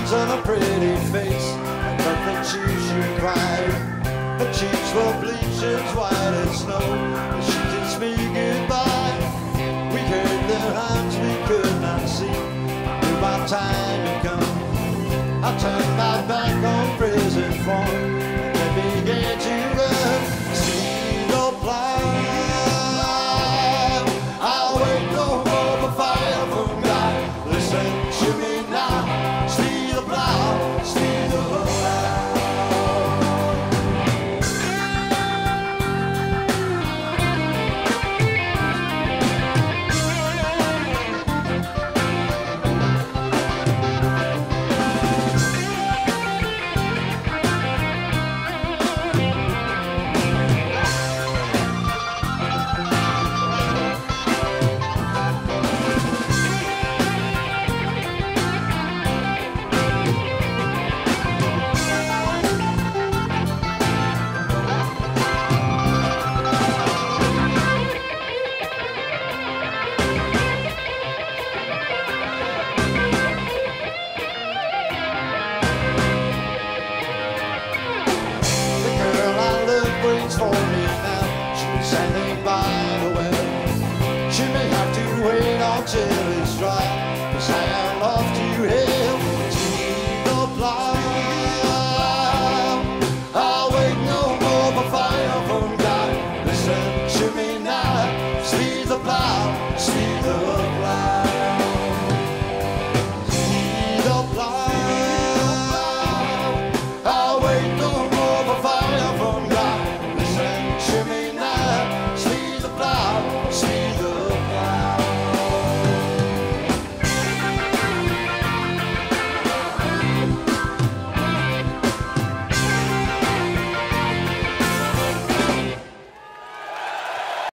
lines on her pretty face, and nothing she cried. Her cheeks were bleached as white as snow, and she kissed me goodbye. We heard their hands we could not see. I knew my time had come. I turned